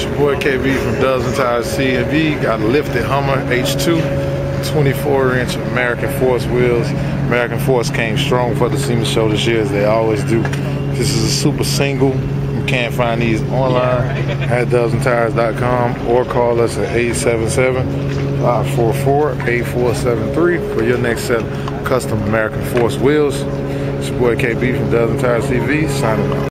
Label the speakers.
Speaker 1: It's your boy KB from Dozen Tires CNV. Got a lifted Hummer H2, 24-inch American Force wheels. American Force came strong for the SEMA show this year, as they always do. This is a super single. You can't find these online at dozentires.com or call us at 877-544-8473 for your next set of custom American Force wheels. It's your boy KB from Dozen Tires CV, signing off.